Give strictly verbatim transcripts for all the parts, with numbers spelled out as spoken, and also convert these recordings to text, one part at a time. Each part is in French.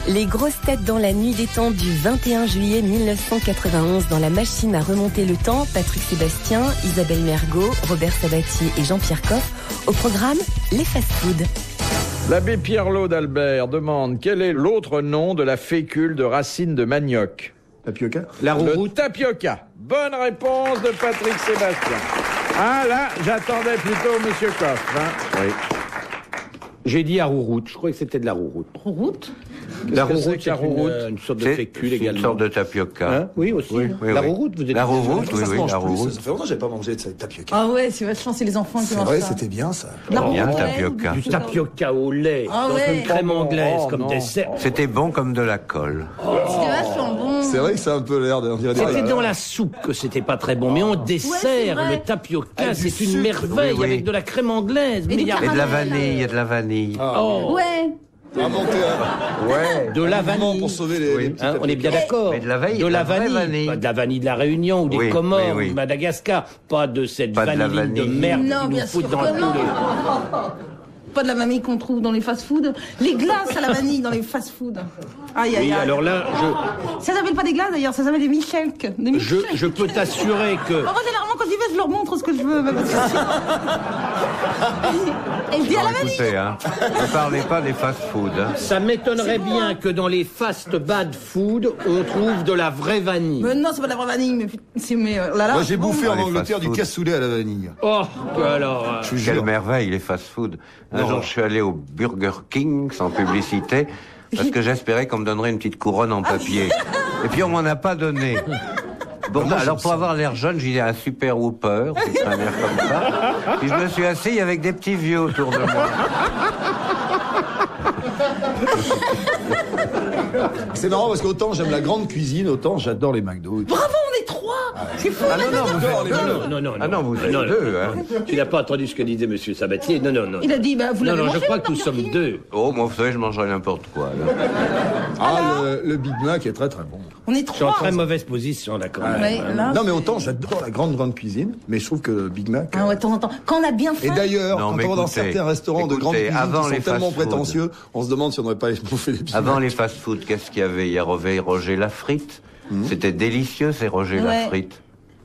Les grosses têtes dans la nuit des temps du vingt et un juillet mille neuf cent quatre-vingt-onze dans la machine à remonter le temps, Patrick Sébastien, Isabelle Mergo, Robert Sabatier et Jean-Pierre Coff. Au programme, les fast-foods. L'abbé Pierre-Lot d'Albert demande quel est l'autre nom de la fécule de racine de manioc. Tapioca. La roux-route. Le tapioca. Bonne réponse de Patrick Sébastien. Ah là, j'attendais plutôt Monsieur Coff. Hein. Oui. J'ai dit à roux-route. Je croyais que c'était de la roux-route. Roux-route La que c'est roux-route, que c'est la roux-route une, une sorte de C'est fécule c'est également. une sorte de tapioca. Hein oui, aussi. Oui, oui, la oui. roux-route, vous êtes... La roux-route, oui, Ça se oui, mange la plus, roux-route. Ça fait longtemps que j'ai pas mangé de cette tapioca. Ah ouais, c'est vachement, c'est les enfants qui C'est mangent vrai, ça. c'était bien ça. La Oh, bien, roux-route, tapioca. ouais, Du tapioca au lait, Ah dans ouais. une crème Oh, anglaise oh, comme non. dessert. C'était bon comme de la colle. C'était vachement bon. C'est vrai que ça a un peu l'air de... on dirait des- C'était dans la soupe que c'était pas très bon, mais en dessert, vrai. le tapioca, Avec du c'est une sucre. merveille Oui, oui. avec de la crème anglaise. Mais du il y a Et de la Caramel. vanille, il y a de la vanille. Ah, oh, Ouais. inventer un... Ouais. de la un moment vanille. pour sauver les, Oui. les petits Hein, on est bien tapioca. d'accord. Mais de la vanille, de la, la vraie vanille. vanille. Pas de la vanille de la Réunion ou des Oui, Comores oui, oui. ou de Madagascar. Pas de cette Pas de la vanilline de, vanille. merde Non, qui nous bien foutent sûr dans que tous non. les... Pas de la vanille qu'on trouve dans les fast-foods. Les glaces à la vanille dans les fast-foods. Aïe, aïe, Oui, aïe. alors là, je, Ça s'appelle pas des glaces d'ailleurs, ça s'appelle des Michelk. Des je, Michelk. je peux t'assurer que... En vrai, généralement, quand j'y vais, je leur montre ce que je veux. Même parce que c'est- Et je dis à Non, la vanille. écoutez, hein, ne parlez pas des fast-foods. Hein. Ça m'étonnerait C'est bon, bien hein. que dans les fast bad food, on trouve de la vraie vanille. Mais non, c'est pas de la vraie vanille, mais c'est mais euh, là là. Moi j'ai bon. bouffé en Ah, les Angleterre du fast-food. cassoulet à la vanille. Oh, alors... euh, Je vous Quelle jure. merveille, les fast-foods. Un Non. jour, je suis allé au Burger King, sans publicité, parce que j'espérais qu'on me donnerait une petite couronne en papier. Et puis, on m'en a pas donné. Bon, moi, alors, j'aime pour ça. avoir l'air jeune, j'ai dit un super whooper, c'est un air comme ça. Puis, je me suis assis avec des petits vieux autour de moi. C'est marrant parce qu'autant j'aime la grande cuisine, autant j'adore les McDo. Bravo, on est trois. C'est fou. Ah non, non, vous J'adore êtes les deux. McDo. Non, non, non. Ah non, vous êtes non, deux, non. hein. Tu n'as pas entendu ce que disait Monsieur Sabatier. Non, non, non. Il a dit, bah, vous Non, l'avez non, mangé, je crois le que nous Burger sommes King deux. Oh, moi, vous savez, je mangerais n'importe quoi. là. Ah, le, le Big Mac est très très bon. On est Je suis en trois. très mauvaise position, là, quand même. Ouais, là. Non mais autant j'adore la grande grande cuisine, mais je trouve que le Big Mac... Ah ouais, de temps en temps. Quand on a bien faim. Et d'ailleurs, Non, quand mais on va dans écoutez, certains restaurants de grande écoutez, cuisine avant qui les sont tellement fast-food. prétentieux, on se demande si on n'aurait pas bouffé les Big Avant Mac. les fast-foods, qu'est-ce qu'il y avait? Il y avait Roger Lafrite. C'était délicieux, ces Roger Ouais. Lafrite.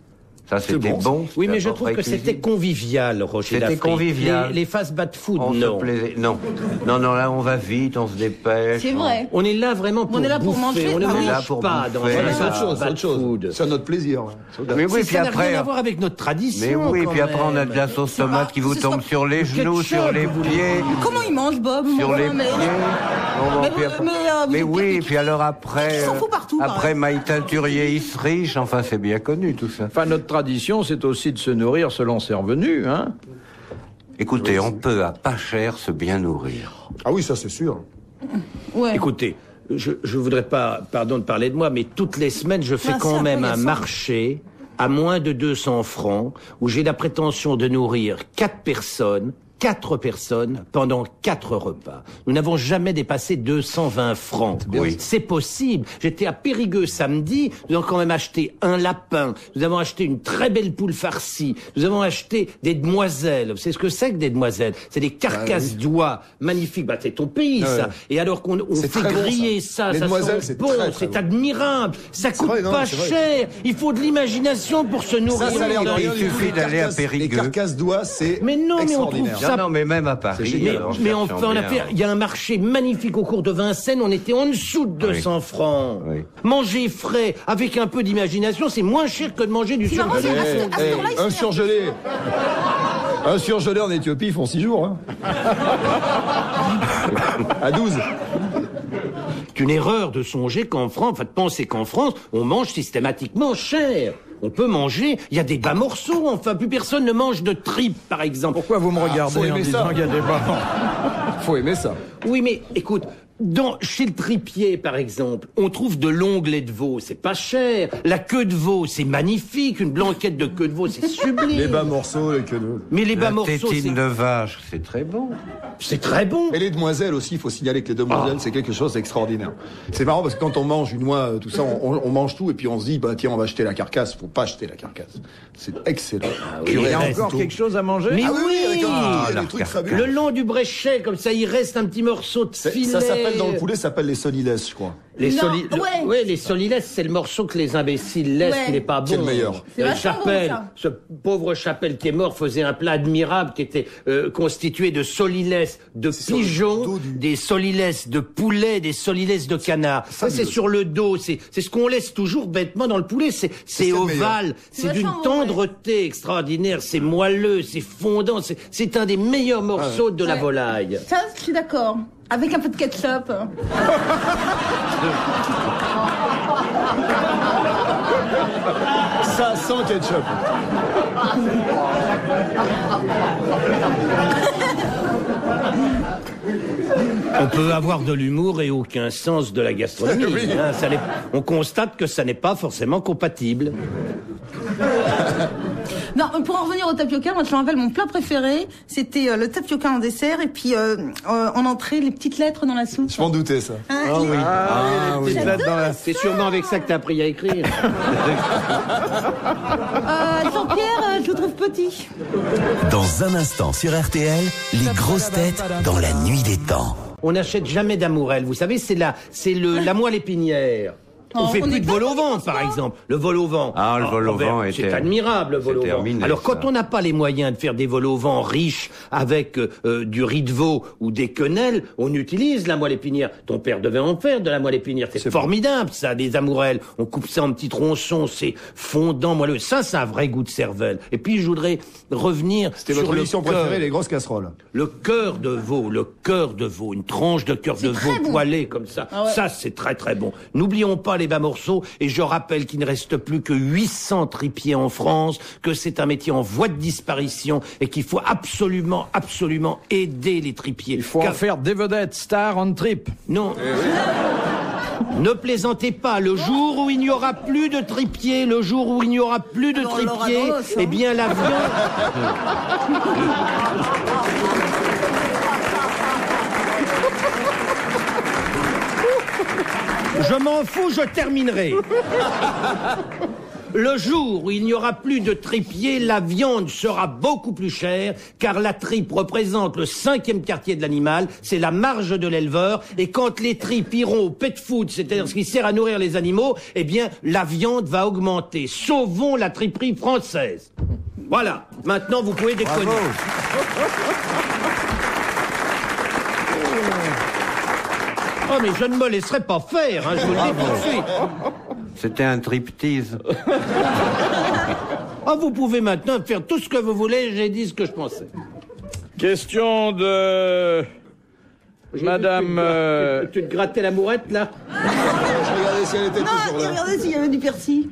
Ça, c'était bon, ça. bon. Oui, c'était mais je la trouve que vraie c'était cuisine. convivial, Roger C'était Lafrite. convivial. Les, les fast bad food, On non. se plaisait. Non. Non, non, là, on va vite, on se dépêche. C'est on- vrai. On est là vraiment pour On est là pour bouffer. manger. On ne Ah oui. mange Là pour pas dans bouffer. un Ouais, C'est autre fast chose, c'est bad autre chose. food. C'est à notre plaisir. ouais. C'est autre- Mais oui, C'est- puis ça n'a après. rien à voir avec notre tradition. Mais oui, quand puis après, on a même. de la sauce tomate qui vous ce tombe sera- sur les genoux, ketchup, sur les vous voulez pieds. Comment ils mangent, Bob? Sur Moi, les mais- pieds. Bon, Mais puis vous- après- mais, euh, vous mais êtes oui, pieds- puis alors après, Ils s'en foutent partout, après pareil. Maï Teinturier, il se riche, enfin c'est bien connu tout ça. Enfin, notre tradition, c'est aussi de se nourrir selon ses revenus, hein. Écoutez, on peut à pas cher se bien nourrir. Ah oui, ça c'est sûr. Ouais. Écoutez, je ne voudrais pas, pardon de parler de moi, mais toutes les semaines, je fais Ah, quand c'est même un intéressant. marché à moins de deux cents francs où j'ai la prétention de nourrir quatre personnes, quatre personnes pendant quatre repas. Nous n'avons jamais dépassé deux cent vingt francs. Oui. C'est possible. J'étais à Périgueux samedi, nous avons quand même acheté un lapin, nous avons acheté une très belle poule farcie, nous avons acheté des demoiselles. Vous savez ce que c'est que des demoiselles? C'est des carcasses d'oie magnifiques. Bah, c'est ton pays, Ah ça. ouais. Et alors qu'on on C'est fait très bon, griller ça. ça, Les ça demoiselles, sent c'est bon, très, très c'est bon. admirable. Ça coûte vrai, non, pas c'est vrai. cher. Il faut de l'imagination pour se nourrir. Ça, ça a l'air de il rien du suffit tout. Les d'aller à carcasses- Périgueux. Les carcasses d'oie, c'est Mais non, mais on trouve extraordinaire. ça- Non, non, mais même à Paris. génial. Mais, alors, mais on, cherchons on a bien. fait, il y a un marché magnifique au cours de Vincennes, on était en dessous de deux cents francs. Oui. Manger frais, avec un peu d'imagination, c'est moins cher que de manger du C'est marrant, surgelé. c'est- à ce- à ce Eh, temps-là, ils un se surgelé. Un surgelé en Éthiopie, ils font six jours. Hein. À douze. C'est une erreur de songer qu'en France, enfin de penser qu'en France, on mange systématiquement cher. On peut manger, il y a des bas morceaux, enfin plus personne ne mange de tripes par exemple. Pourquoi vous me faut regardez en aimer disant ça. qu'il y a des bas? Faut aimer ça. Oui mais écoute, dans, chez le tripier, par exemple, on trouve de l'onglet de veau, c'est pas cher. La queue de veau, c'est magnifique. Une blanquette de queue de veau, c'est sublime. Les bas morceaux, les queues de... Mais les bas La morceaux, tétine c'est de vache, c'est très bon. c'est très bon. Et les demoiselles aussi, il faut signaler que les demoiselles, Ah. c'est quelque chose d'extraordinaire. C'est marrant parce que quand on mange une oie, euh, tout ça, on, on- on mange tout et puis on se dit, bah tiens, on va acheter la carcasse. Faut pas acheter la carcasse. C'est excellent. oui, Il y a reste encore quelque chose à manger? Mais Ah oui, oui, avec un oui. petit- Ah, des la trucs carcasse. fabuleux. Le long du bréchet, comme ça, il reste un petit morceau de C'est- filet. Ça s'appelle s'appelle dans le poulet, ça s'appelle les solilès, je crois. Les Non, soli... le- ouais. ouais, les solilès, c'est le morceau que les imbéciles laissent, Ouais. qui n'est pas bon. C'est le meilleur. C'est Euh, vachement Chapelle, bon, ça. ce pauvre Chapelle qui est mort, faisait un plat admirable qui était euh, constitué de solilès de sur le pigeons, dos du- des solilès de poulet, des solilès de canard. Ça, c'est fabuleux. sur le dos. C'est c'est ce qu'on laisse toujours bêtement dans le poulet. C'est c'est C'est le meilleur. ovale. C'est C'est d'une vachement bon, ouais. tendreté extraordinaire. C'est moelleux, c'est fondant. C'est c'est un des meilleurs morceaux de la Ouais. volaille. Ça, je suis d'accord. Avec un peu de ketchup. Ça sans ketchup. On peut avoir de l'humour et aucun sens de la gastronomie. Oui. hein, ça n'est- on constate que ça n'est pas forcément compatible. Non, pour en revenir au tapioca, moi je me rappelle mon plat préféré, c'était euh, le tapioca en dessert et puis euh, euh, en entrée les petites lettres dans la soupe. Je m'en doutais, ça. Hein, Ah les- oui. Ah, oui, les petites lettres dans la... C'est sûrement avec ça que t'as appris à écrire. Euh, Jean-Pierre, euh, je le trouve petit. Dans un instant sur R T L, les grosses têtes dans la nuit des temps. On n'achète jamais d'amourelle. Vous savez, c'est la, c'est le, la moelle épinière. On Oh, fait on plus n'est de pas vol au dans vent, le par transport. exemple. Le vol au vent. Ah, le vol au ben, vent c'est était- admirable, le vol c'est au vent. terminé, Alors, quand ça. on n'a pas les moyens de faire des vols au vent riches avec euh, du riz de veau ou des quenelles, on utilise la moelle épinière. Ton père devait en faire de la moelle épinière. C'est formidable, ça, des amourelles. On coupe ça en petits tronçons, c'est fondant, moelleux. Ça, c'est un vrai goût de cervelle. Et puis, je voudrais revenir C'était sur votre le émission cœur. préférée, les grosses casseroles. Le cœur de veau, le cœur de veau, une tranche de cœur de veau très bon. poêlé comme ça. Ah ouais. Ça, c'est très très bon. N'oublions pas les bas morceaux, et je rappelle qu'il ne reste plus que huit cents tripiers en France, que c'est un métier en voie de disparition, et qu'il faut absolument, absolument aider les tripiers. Il faut Car- en faire des vedettes, stars on trip. Non. Ne plaisantez pas, le jour où il n'y aura plus de tripiers, le jour où il n'y aura plus de Alors, on l'aura tripiers, dans l'os, hein. eh bien l'avion... Je m'en fous, je terminerai. Le jour où il n'y aura plus de tripier, la viande sera beaucoup plus chère, car la tripe représente le cinquième quartier de l'animal, c'est la marge de l'éleveur, et quand les tripes iront au pet food, c'est-à-dire ce qui sert à nourrir les animaux, eh bien, la viande va augmenter. Sauvons la triperie française. Voilà. Maintenant, vous pouvez déconner. Oh, mais je ne me laisserai pas faire, hein, je vous le dis tout de suite. C'était un triptease. Ah, vous pouvez maintenant faire tout ce que vous voulez, j'ai dit ce que je pensais. Question de... J'ai Madame, vu que tu te- euh, Tu te grattais la mourette, là? Je regardais si elle était Non, toujours là. regardez s'il y avait du persil.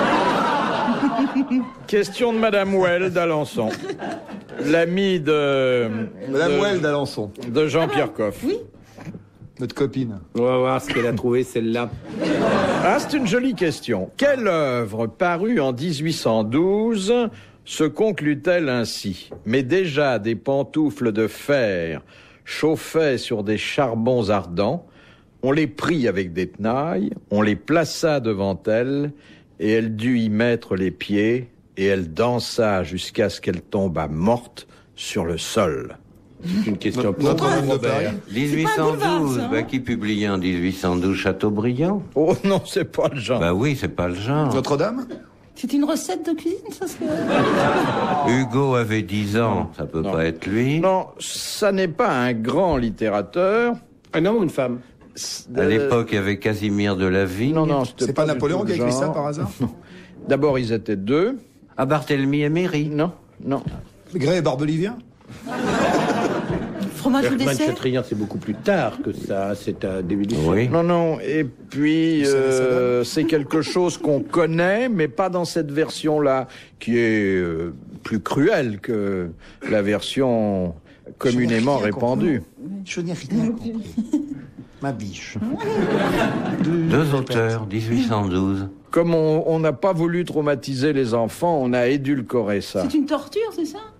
Question de Madame Well d'Alençon. L'amie de... Madame de- Well d'Alençon, De Jean-Pierre Coff. Oui. notre copine. On va voir ce qu'elle a trouvé, celle-là. Ah, c'est une jolie question. Quelle œuvre parue en dix-huit cent douze se conclut-elle ainsi? Mais déjà des pantoufles de fer chauffaient sur des charbons ardents, on les prit avec des tenailles, on les plaça devant elle, et elle dut y mettre les pieds, et elle dansa jusqu'à ce qu'elle tombât morte sur le sol. C'est une question pour Notre-Dame de Robert. Paris. dix-huit cent douze, C'est pas un boulevard, ça, hein bah, qui publiait en dix-huit cent douze Chateaubriand? Oh non, c'est pas le genre. Bah oui, c'est pas le genre. Notre-Dame? C'est une recette de cuisine, ça c'est... Hugo avait dix ans, ça peut Non. pas être lui. Non, ça n'est pas un grand littérateur. Un homme ou une femme? À l'époque, il y avait Casimir de la Vigne. Non, non, c'était C'est pas du Napoléon tout qui a le écrit ça genre. par hasard? D'abord, ils étaient deux. À Barthélemy et Méry. Non, non. Gray et Barbelivien? Fromage au Bergman dessert. Chatrian, c'est beaucoup plus tard que ça. C'est à début du siècle. Oui. Non, non, et puis Ça, ça euh, c'est quelque chose qu'on connaît, mais pas dans cette version-là, qui est euh, plus cruelle que la version communément Je n'ai rien répandue. compris. Je n'ai rien compris. Ma biche. Deux auteurs, dix-huit cent douze. Comme on on n'a pas voulu traumatiser les enfants, on a édulcoré ça. C'est une torture, c'est ça?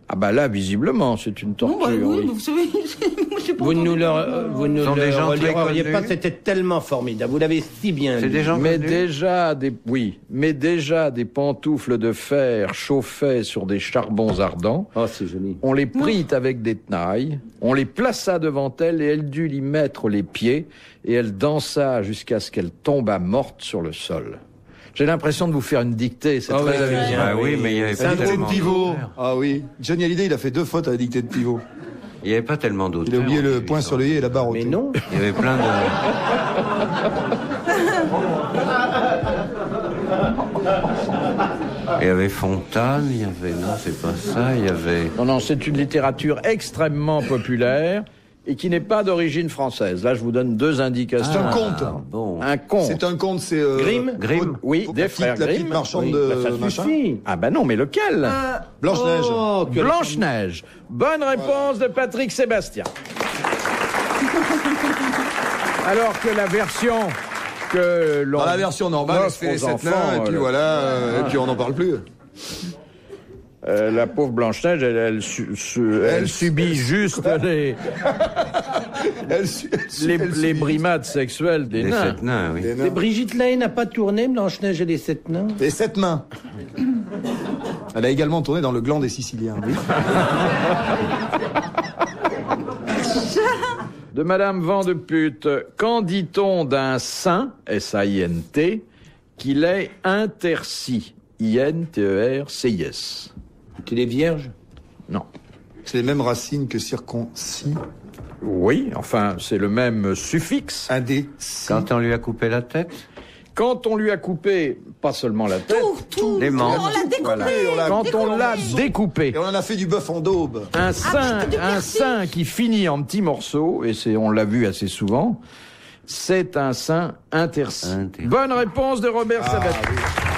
Ah bah là, visiblement, c'est une torture. Non, bah oui, oui. vous savez, moi, j'ai pas Vous nous entendu. le, euh, vous nous Ce sont le des gens très relireriez connus. pas, c'était tellement formidable. Vous l'avez si bien C'est lu. des gens Mais connus. déjà des, oui, mais déjà des pantoufles de fer chauffaient sur des charbons ardents. Oh, c'est joli. On les prit avec des tenailles, on les plaça devant elle et elle dut y mettre les pieds et elle dansa jusqu'à ce qu'elle tombât morte sur le sol. J'ai l'impression de vous faire une dictée, c'est Ah très oui, amusant. Ah oui, mais il y avait La pas dictée de tellement pivot. d'auteurs. Ah oui. Johnny Hallyday, il a fait deux fautes à la dictée de pivot. Il n'y avait pas tellement d'autres. Il a oublié le point sur le i et la barre au Mais T. non. Il y avait plein de... Il y avait Fontane, il y avait... Non, c'est pas ça, il y avait... Non, non, c'est une littérature extrêmement populaire et qui n'est pas d'origine française. Là, je vous donne deux indications. C'est un conte. Ah, bon. Un conte. C'est un conte, c'est... Euh, Grimm Grimm. Aude- Oui, Aude- des la petite- frères La petite Grimm. marchande Oui, de bah, ça machin. suffit. Ah bah non, mais lequel Euh, Blanche-Neige. Oh, que- Blanche-Neige. Bonne réponse de Patrick Sébastien. Alors que la version que l'on Dans la version normale, elle offre se fait les aux sept enfants, nains, et puis euh, voilà, euh, et puis on n'en parle plus. euh, la pauvre Blanche-Neige, elle, elle, su- su- elle Elle- subit juste les, Elle su- elle su- les, elle les subit. brimades sexuelles des Les nains. sept nains, oui. Les Et nains. Brigitte Lay n'a pas tourné Blanche-Neige et les sept nains? Les sept mains. Elle a également tourné dans Le Gland des Siciliens. Oui. De Madame Vandepute, qu'en dit-on d'un saint, S A I N T, qu'il est interci, I N T E R C I S? Tu les vierges? Non. C'est les mêmes racines que circoncis, Oui, enfin, c'est le même suffixe. indécis. Quand on lui a coupé la tête, Quand on lui a coupé, pas seulement la tête, tout, tout. Les membres. On l'a découpé. Voilà. on l'a quand on l'a découpé. découpé, Et on en a fait du bœuf en daube. un sein, avec du un persil. sein qui finit en petits morceaux, et c'est, on l'a vu assez souvent, c'est un sein interci. Interci. Bonne réponse de Robert Sabatier.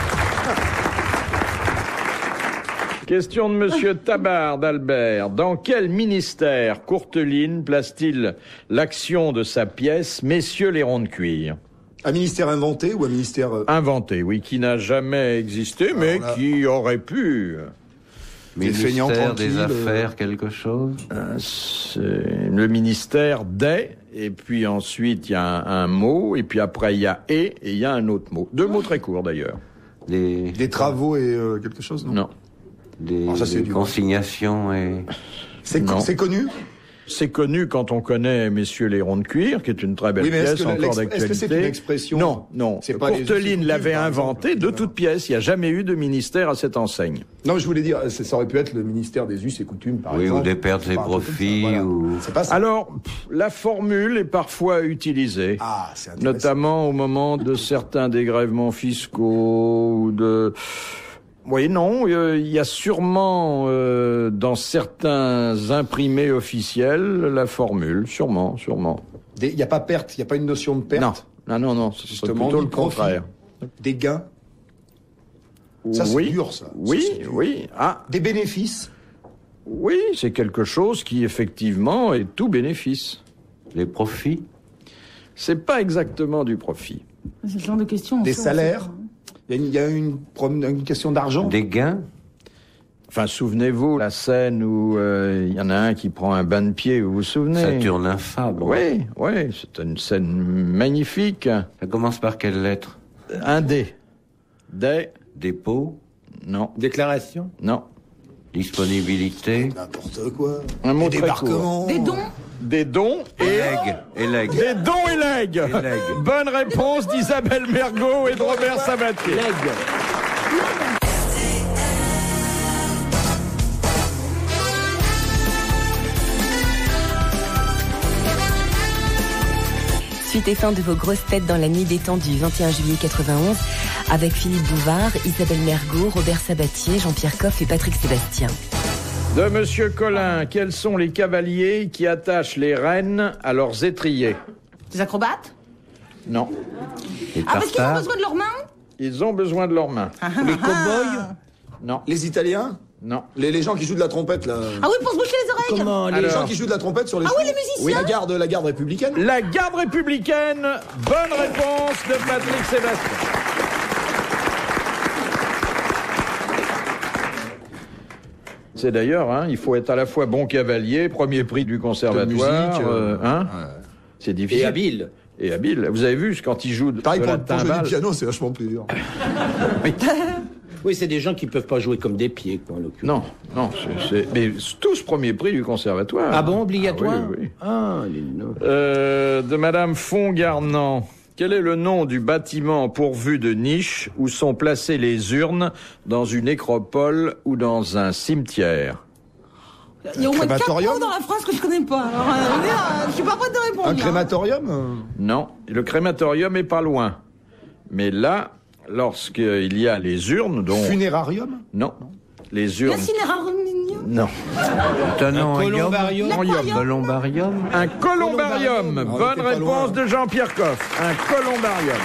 Question de Monsieur Tabard d'Albert. Dans quel ministère Courteline place-t-il l'action de sa pièce Messieurs les ronds de cuir? Un ministère inventé ou un ministère... euh, Inventé, oui, qui n'a jamais existé, mais là- qui aurait pu. Des feignants ministère des tranquilles, euh. Affaires, quelque chose. Euh, C'est le ministère des, et puis ensuite il y a un, un mot, et puis après il y a et, et il y a un autre mot. Deux mots très courts d'ailleurs. Des, Des travaux et euh, quelque chose, non, Non. des, Ah, ça, c'est des dur. consignations et... C'est co- Non. c'est connu. C'est connu quand on connaît Messieurs les ronds de cuir, qui est une très belle Oui, mais est-ce pièce que encore l'ex- d'actualité. est-ce que c'est une expression Non, non. C'est pas les us et Courteline coutumes, l'avait par exemple. inventé de toute pièce. Il n'y a jamais eu de ministère à cette enseigne. Non, je voulais dire, c'est- ça aurait pu être le ministère des us et coutumes, par Oui, exemple. ou des pertes et Enfin, un truc comme ça, profits, voilà. ou... C'est pas ça. Alors, pff, la formule est parfois utilisée. Ah, c'est intéressant. Notamment au moment de certains dégrèvements fiscaux ou de... Oui, non, euh, il y a sûrement euh, dans certains imprimés officiels la formule, sûrement, sûrement. Il n'y a pas perte, il n'y a pas une notion de perte. Non, non, non, non, c'est Justement, plutôt du le profit. contraire. Des gains. Ça, c'est oui, dur, ça. Ça, Oui, c'est dur. oui, ah, Des bénéfices. oui, c'est quelque chose qui effectivement est tout bénéfice. Les profits. C'est pas exactement du profit. C'est ce genre de questions. Des ça, on salaires. sait pas. Il y a une, il y a une, prom- une question d'argent. Des gains. Enfin, souvenez-vous la scène où euh, il y en a un qui prend un bain de pied, vous vous souvenez? Saturne infâme. Oui, oui, c'est une scène magnifique. Ça commence par quelle lettre? Un dé. Des. Dépôt. Non, Déclaration? non. Disponibilité. N'importe quoi. Un mot Des très court. débarquements. Des dons. Des dons et... Legs. Et legs. Des dons et legs. Et legs. Bonne réponse d'Isabelle Mergot et de Robert Sabatier. Suite et fin de vos grosses têtes dans la nuit des temps du vingt et un juillet quatre-vingt-onze avec Philippe Bouvard, Isabelle Mergot, Robert Sabatier, Jean-Pierre Coff et Patrick Sébastien. De Monsieur Collin, quels sont les cavaliers qui attachent les rênes à leurs étriers? Des acrobates. Les Non. Ah, parce qu'ils ont tartares. besoin de leurs mains. Ils ont besoin de leurs mains. Les cow-boys. Non. Les Italiens. Non. Les, les gens qui jouent de la trompette, là. Ah oui, pour se boucher les oreilles. Comment les Les Alors. gens qui jouent de la trompette sur les Ah oui, chevaux. les musiciens. Oui, la garde, la garde républicaine. La garde républicaine. Bonne réponse de Patrick Sébastien. C'est d'ailleurs, hein, il faut être à la fois bon cavalier, premier prix du conservatoire, musique, euh, euh, hein. ouais. C'est difficile. Et habile. Et habile. Vous avez vu quand il joue de, Pareil de pour, la pour jouer du timbale. piano, c'est vachement plus dur. Oui, c'est des gens qui peuvent pas jouer comme des pieds, quoi, en l'occurrence. Non, non, c'est, c'est- mais c'est tous premier prix du conservatoire. Ah bon, obligatoire? Ah oui, oui. Ah, les noms. Euh, de Madame Fongarnant. Quel est le nom du bâtiment pourvu de niches où sont placées les urnes dans une nécropole ou dans un cimetière? Il y a au moins quatre crématorium mots dans la phrase que je connais pas. Alors, euh, euh, je suis pas prête de répondre. Un hein. crématorium euh, Non, le crématorium est pas loin. Mais là, lorsqu'il y a les urnes, donc... Funérarium Non, les urnes... L'incinérarium. Non. Tenant Un columbarium. Columbarium. Un columbarium. Ah, on Bonne était pas réponse loin. de Jean-Pierre Coff. Un columbarium.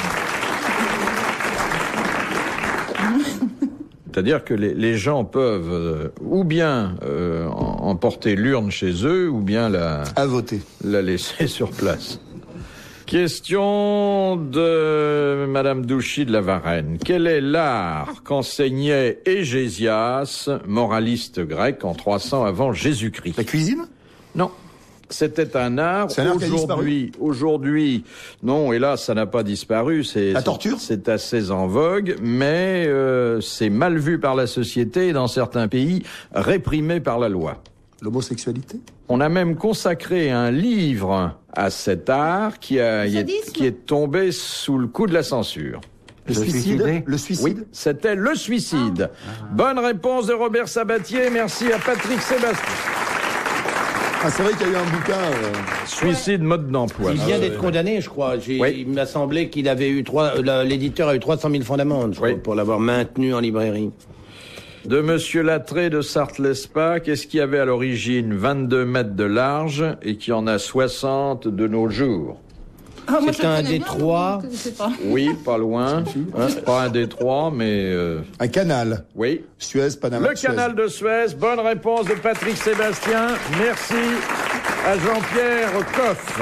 C'est-à-dire que les, les gens peuvent euh, ou bien euh, en- emporter l'urne chez eux, ou bien la, à voter. la laisser sur place. Question de Madame Douchy de la Varenne. Quel est l'art qu'enseignait Égésias, moraliste grec, en trois cents avant Jésus-Christ? La cuisine? Non. C'était un art. C'est un art qui a Aujourd'hui, aujourd'hui, non, hélas, ça n'a pas disparu. C'est, La c'est- torture C'est assez en vogue, mais euh, c'est mal vu par la société et dans certains pays réprimé par la loi. L'homosexualité? On a même consacré un livre à cet art qui, a, y est, sadisme qui est tombé sous le coup de la censure. Le Se suicide? suicider? Le suicide? Oui, c'était le suicide. Bonne réponse de Robert Sabatier. Merci à Patrick Sébastien. Ah, c'est vrai qu'il y a eu un bouquin. euh, Suicide, mode d'emploi. Il vient d'être condamné, je crois. J'ai- Oui. Il m'a semblé qu'il avait eu trois, euh, la- l'éditeur a eu trois cent mille francs d'amende, je crois, Oui. pour l'avoir maintenu en librairie. De Monsieur Latré de Sarthe-Lespa, qu'est-ce qui avait à l'origine vingt-deux mètres de large et qui en a soixante de nos jours? Ah, moi, C'est je un connais bien, détroit. mais je sais pas. Oui, pas loin. Hein, pas un détroit, mais euh, Un canal. oui. Suez, Panama. Le Suez. canal de Suez. Bonne réponse de Patrick Sébastien. Merci à Jean-Pierre Coff.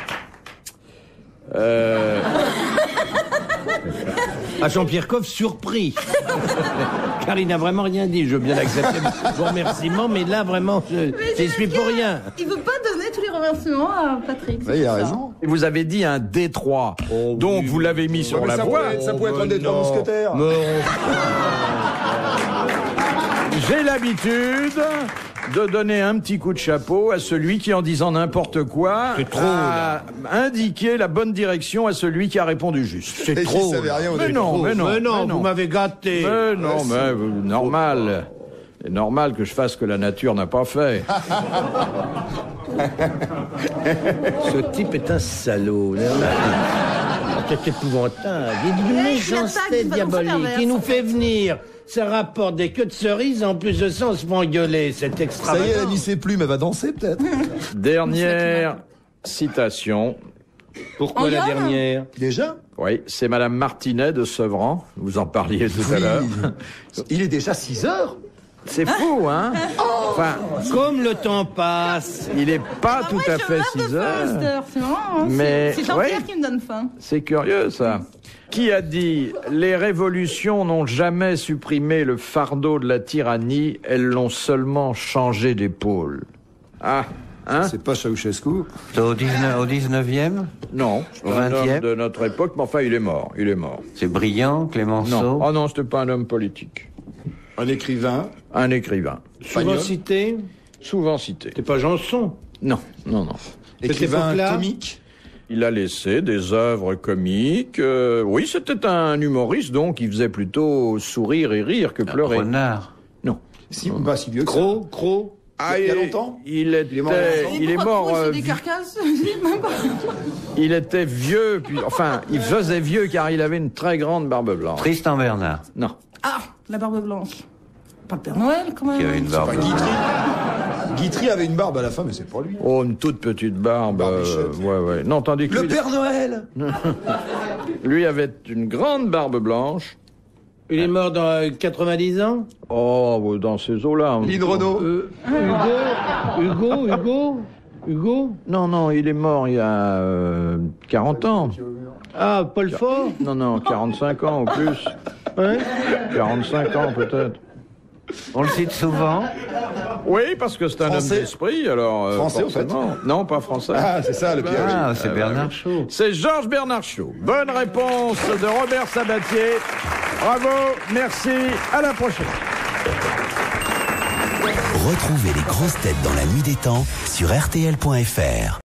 Euh, À Jean-Pierre Coff, surpris. Car il n'a vraiment rien dit. Je veux bien accepter vos remerciements, mais là, vraiment, je Mais j'y c'est suis parce pour que rien. Il veut pas donner tous les remerciements à Patrick. c'est Oui, il a pour ça. raison. vous avez dit un détroit. Donc vous l'avez mis sur Ouais, mais la ça voie. pourrait être- ça pourrait être un des trois non. mousquetaires. Mais J'ai l'habitude de donner un petit coup de chapeau à celui qui, en disant n'importe quoi, C'est trop, a indiqué la bonne direction à celui qui a répondu juste. C'est Et qui trop. savait rien au Mais départ. non, mais non, mais non, mais non. vous m'avez gâté. Mais non, mais euh, normal. C'est normal que je fasse ce que la nature n'a pas fait. Ce type est un salaud. C'est épouvantable. Il est d'une Ouais, méchanceté il attaque d'une façon diabolique. perverse, Il nous en fait venir. Ça rapporte des queues de cerises. En plus de ça, on se fait engueuler. C'est Ça y est, elle a extravagant. mis ses plumes, elle va danser peut-être. Dernière citation. Pourquoi On y la va, dernière? Déjà? Oui, c'est Madame Martinet de Sevran. Vous en parliez tout à l'heure. Il est déjà six heures. C'est fou, hein? Enfin, Comme le temps passe. il est pas Ah, tout moi, à je fait meurs de six faim à heures. cette heure, c'est marrant, hein. Mais- C'est c'est Jean-Pierre ouais. qui me donne faim. C'est curieux, ça. Qui a dit « Les révolutions n'ont jamais supprimé le fardeau de la tyrannie, elles l'ont seulement changé d'épaule. » Ah, hein? C'est pas Ceausescu. C'est au dix-neuf au dix-neuvième? Non, Au un homme vingtième? de notre époque, mais enfin, il est mort, il est mort. C'est Brillant, Clémenceau. Non, oh non, c'était pas un homme politique. Un écrivain. Un écrivain. Souvent Pagnol. cité. Souvent cité. C'est pas Janson. Non, non, non. Écrivain époque-là comique. Il a laissé des œuvres comiques. euh, oui, c'était un humoriste, donc il faisait plutôt sourire et rire que pleurer. Renard. Non. Si, pas si vieux que ça. Gros, gros. Ah, Il y a longtemps Il était, Il est mort il y a longtemps il est pourquoi mort, trop, euh, c'est des vi- carcasses Je sais même pas. il était vieux, puis, enfin, il faisait vieux car il avait une très grande barbe blanche. Tristan Bernard. Non. Ah, la barbe blanche. Pas le Père Noël, quand même. Qui avait une barbe. Enfin, Guitry. Guitry avait une barbe à la fin, mais c'est pas lui. Oh, une toute petite barbe. euh, Barbichette. ouais, ouais. Non, tandis que Le lui, Père Noël. lui avait une grande barbe blanche. Il est mort dans euh, quatre-vingt-dix ans. Oh, dans ces eaux-là. Lynn Renault. Euh, Hugo, Hugo, Hugo, Hugo. Non, non, il est mort il y a euh, quarante ans. Ah, Paul Fort. Non, non, quarante-cinq ans ou plus. Hein quarante-cinq ans peut-être. On le cite souvent. Oui, parce que c'est un Français. homme d'esprit, alors... euh, Français, au fait. forcément. Non, pas français. Ah, c'est ça le piège. Ah, c'est Bernard Shaw. C'est Georges Bernard Shaw. Bonne réponse de Robert Sabatier. Bravo, merci, à la prochaine. Retrouvez les grosses têtes dans la nuit des temps sur R T L point F R.